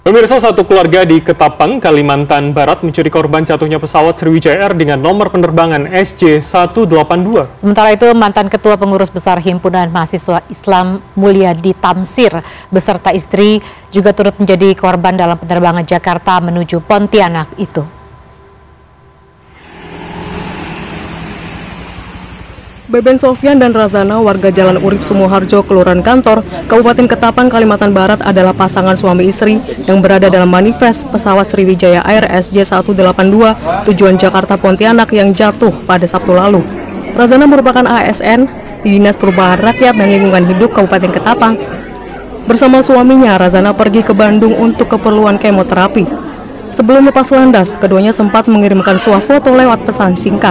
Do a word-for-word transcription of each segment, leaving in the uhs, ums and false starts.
Pemirsa, satu keluarga di Ketapang, Kalimantan Barat menjadi korban jatuhnya pesawat Sriwijaya Air dengan nomor penerbangan S J satu delapan dua. Sementara itu, mantan Ketua Pengurus Besar Himpunan Mahasiswa Islam Mulyadi Tamsir beserta istri juga turut menjadi korban dalam penerbangan Jakarta menuju Pontianak itu. Beben Sofyan dan Razana, warga Jalan Urip Sumoharjo, Kelurahan Kantor, Kabupaten Ketapang, Kalimantan Barat adalah pasangan suami istri yang berada dalam manifest pesawat Sriwijaya Air S J satu delapan dua tujuan Jakarta Pontianak yang jatuh pada Sabtu lalu. Razana merupakan A S N di Dinas Perubahan Rakyat dan Lingkungan Hidup Kabupaten Ketapang. Bersama suaminya, Razana pergi ke Bandung untuk keperluan kemoterapi. Sebelum lepas landas, keduanya sempat mengirimkan sebuah foto lewat pesan singkat.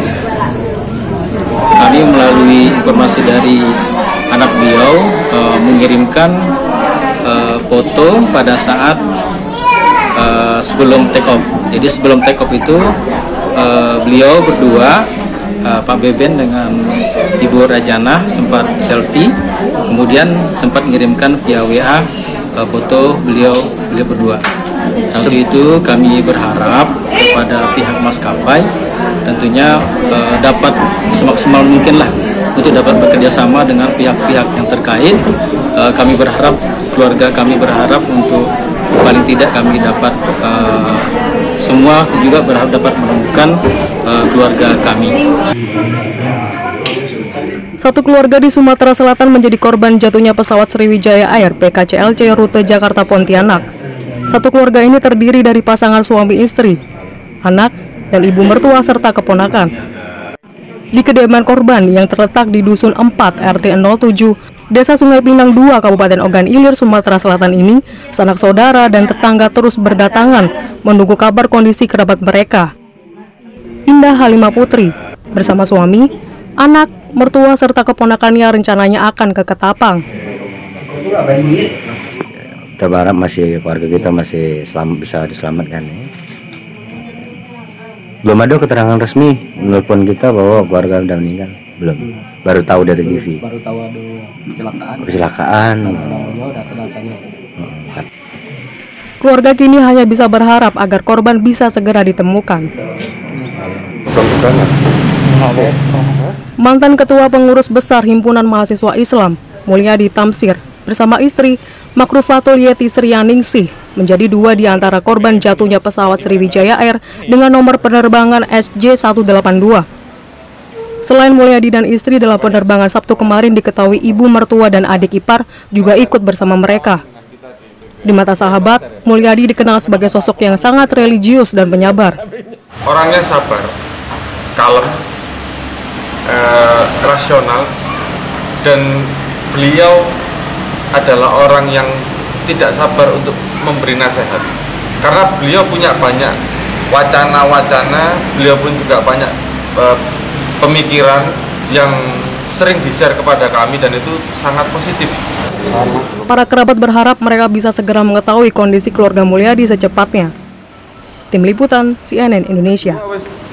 Kami melalui informasi dari anak beliau e, mengirimkan e, foto pada saat e, sebelum take off. Jadi sebelum take off itu e, beliau berdua, e, Pak Beben dengan Ibu Rajana sempat selfie, kemudian sempat mengirimkan via W A e, foto beliau beliau berdua. Waktu itu kami berharap kepada pihak maskapai tentunya eh, dapat semaksimal mungkin lah untuk dapat bekerja sama dengan pihak-pihak yang terkait. Eh, kami berharap, keluarga kami berharap untuk paling tidak kami dapat eh, semua juga berharap dapat menemukan eh, keluarga kami. Satu keluarga di Sumatera Selatan menjadi korban jatuhnya pesawat Sriwijaya Air P K C L C rute Jakarta Pontianak. Satu keluarga ini terdiri dari pasangan suami istri, anak, dan ibu mertua serta keponakan. Di kediaman korban yang terletak di Dusun empat R T nol tujuh, Desa Sungai Pinang dua, Kabupaten Ogan Ilir, Sumatera Selatan ini, sanak saudara dan tetangga terus berdatangan menunggu kabar kondisi kerabat mereka. Indah Halimah Putri bersama suami, anak, mertua serta keponakannya rencananya akan ke Ketapang. Kita berharap masih keluarga kita masih selamat, bisa diselamatkan ya. Belum ada keterangan resmi menelpon kita bahwa keluarga sudah meninggal, belum. Baru tahu dari T V. Baru tahu ada kecelakaan. Kecelakaan. Keluarga kini hanya bisa berharap agar korban bisa segera ditemukan. Mantan Ketua Pengurus Besar Himpunan Mahasiswa Islam Mulyadi Tamsir bersama istri Makrufatul Yeti Srianingsih menjadi dua di antara korban jatuhnya pesawat Sriwijaya Air dengan nomor penerbangan S J satu delapan dua. Selain Mulyadi dan istri, dalam penerbangan Sabtu kemarin diketahui ibu mertua dan adik ipar juga ikut bersama mereka. Di mata sahabat, Mulyadi dikenal sebagai sosok yang sangat religius dan penyabar. Orangnya sabar, kalem, eh, rasional, dan beliau adalah orang yang tidak sabar untuk memberi nasihat, karena beliau punya banyak wacana-wacana, beliau pun juga banyak uh, pemikiran yang sering di-share kepada kami dan itu sangat positif. Para kerabat berharap mereka bisa segera mengetahui kondisi keluarga Mulyadi secepatnya. Tim Liputan C N N Indonesia.